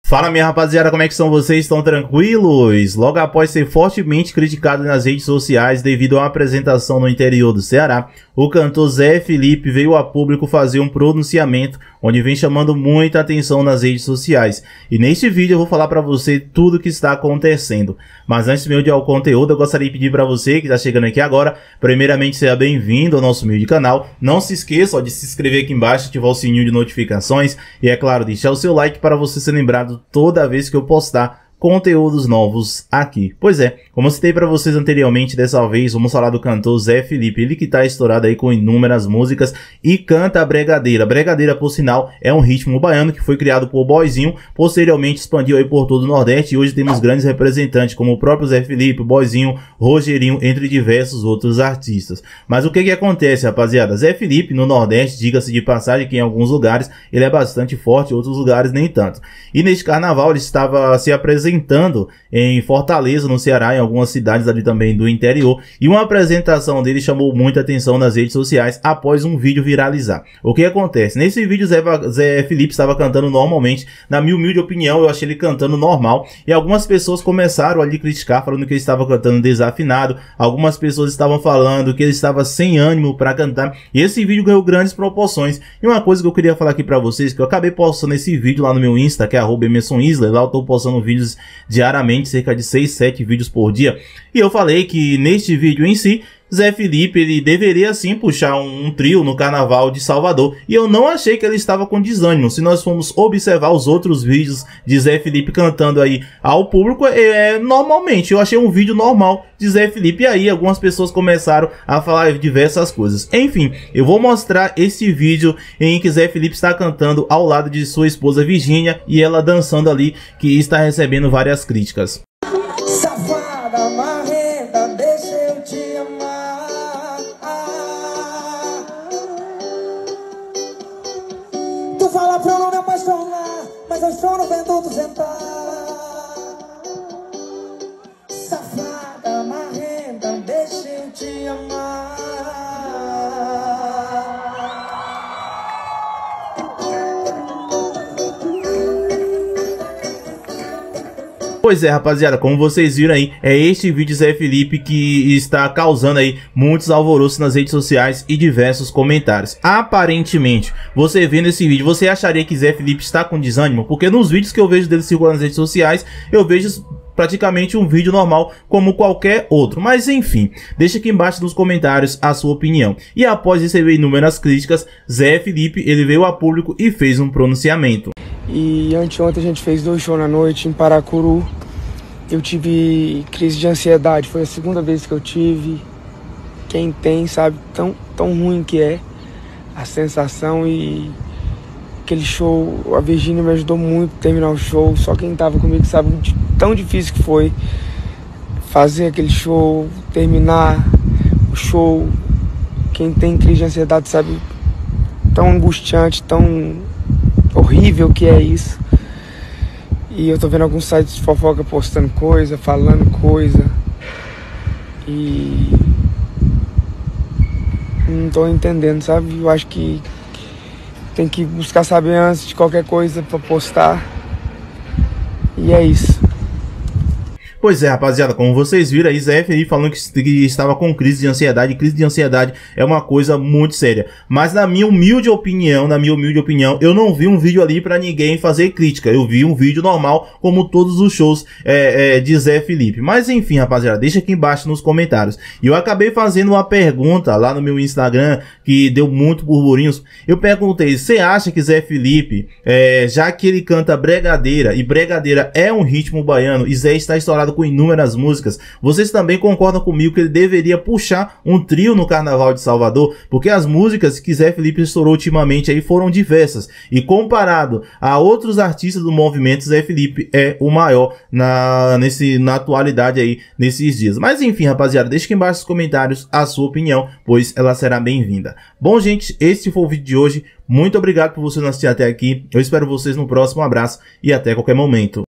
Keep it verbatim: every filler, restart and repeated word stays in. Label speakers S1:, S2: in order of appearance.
S1: Fala, minha rapaziada, como é que estão vocês? Estão tranquilos? Logo após ser fortemente criticado nas redes sociais devido a uma apresentação no interior do Ceará, o cantor Zé Felipe veio a público fazer um pronunciamento onde vem chamando muita atenção nas redes sociais. E neste vídeo eu vou falar para você tudo o que está acontecendo. Mas antes mesmo de ir ao conteúdo, eu gostaria de pedir para você que está chegando aqui agora, primeiramente seja bem-vindo ao nosso humilde canal. Não se esqueça ó, de se inscrever aqui embaixo, ativar o sininho de notificações e, é claro, deixar o seu like para você ser lembrado toda vez que eu postar conteúdos novos aqui. Pois é, como eu citei para vocês anteriormente, dessa vez vamos falar do cantor Zé Felipe, ele que tá estourado aí com inúmeras músicas e canta a bregadeira. Bregadeira, por sinal, é um ritmo baiano que foi criado por Boyzinho, posteriormente expandiu aí por todo o Nordeste e hoje temos grandes representantes como o próprio Zé Felipe, Boyzinho, Rogerinho, entre diversos outros artistas. Mas o que que acontece, rapaziada? Zé Felipe no Nordeste, diga-se de passagem que em alguns lugares ele é bastante forte, em outros lugares nem tanto. E neste carnaval ele estava se apresentando apresentando em Fortaleza, no Ceará, em algumas cidades ali também do interior, e uma apresentação dele chamou muita atenção nas redes sociais após um vídeo viralizar. O que acontece? Nesse vídeo Zé, Zé Felipe estava cantando normalmente, na minha humilde opinião eu achei ele cantando normal, e algumas pessoas começaram a lhe criticar falando que ele estava cantando desafinado, algumas pessoas estavam falando que ele estava sem ânimo para cantar, e esse vídeo ganhou grandes proporções. E uma coisa que eu queria falar aqui para vocês, que eu acabei postando esse vídeo lá no meu Insta, que é arroba Emerson Isler, lá eu tô postando vídeos diariamente, cerca de seis, sete vídeos por dia, e eu falei que neste vídeo em si, Zé Felipe ele deveria sim puxar um, um trio no Carnaval de Salvador, e eu não achei que ele estava com desânimo. Se nós formos observar os outros vídeos de Zé Felipe cantando aí ao público, é, normalmente eu achei um vídeo normal de Zé Felipe, e aí algumas pessoas começaram a falar diversas coisas. Enfim, eu vou mostrar esse vídeo em que Zé Felipe está cantando ao lado de sua esposa Virgínia, e ela dançando ali, que está recebendo várias críticas.
S2: Safada, marrenta, deixa eu te amar. Tu fala pra eu não me apaixonar, mas eu choro vendo tu sentar. Safada, marrenta, deixa eu te amar.
S1: Pois é, rapaziada, como vocês viram aí, é este vídeo de Zé Felipe que está causando aí muitos alvoroços nas redes sociais e diversos comentários. Aparentemente, você vendo esse vídeo, você acharia que Zé Felipe está com desânimo? Porque nos vídeos que eu vejo dele circulando nas redes sociais, eu vejo praticamente um vídeo normal como qualquer outro. Mas enfim, deixa aqui embaixo nos comentários a sua opinião. E após receber inúmeras críticas, Zé Felipe ele veio a público e fez um pronunciamento.
S3: E anteontem a gente fez dois shows na noite em Paracuru. Eu tive crise de ansiedade, foi a segunda vez que eu tive. Quem tem sabe tão, tão ruim que é a sensação. E aquele show, a Virgínia me ajudou muito a terminar o show. Só quem tava comigo sabe de tão difícil que foi fazer aquele show, terminar o show. Quem tem crise de ansiedade sabe tão angustiante, tão horrível que é isso. E eu tô vendo alguns sites de fofoca postando coisa, falando coisa, e não tô entendendo, sabe? Eu acho que tem que buscar saber antes de qualquer coisa pra postar. E é isso.
S1: Pois é, rapaziada, como vocês viram aí, Zé Felipe falando que, que estava com crise de ansiedade. Crise de ansiedade é uma coisa muito séria. Mas na minha humilde opinião, na minha humilde opinião, eu não vi um vídeo ali pra ninguém fazer crítica. Eu vi um vídeo normal, como todos os shows é, é, de Zé Felipe. Mas enfim, rapaziada, deixa aqui embaixo nos comentários. E eu acabei fazendo uma pergunta lá no meu Instagram, que deu muito burburinhos. Eu perguntei, você acha que Zé Felipe, é, já que ele canta bregadeira, e bregadeira é um ritmo baiano, e Zé está estourado com inúmeras músicas, vocês também concordam comigo que ele deveria puxar um trio no Carnaval de Salvador? Porque as músicas que Zé Felipe estourou ultimamente aí foram diversas, e comparado a outros artistas do movimento, Zé Felipe é o maior na, nesse, na atualidade aí, nesses dias. Mas enfim, rapaziada, deixa aqui embaixo nos comentários a sua opinião, pois ela será bem-vinda. Bom, gente, esse foi o vídeo de hoje. Muito obrigado por você nos assistir até aqui. Eu espero vocês no próximo. Um abraço e até qualquer momento.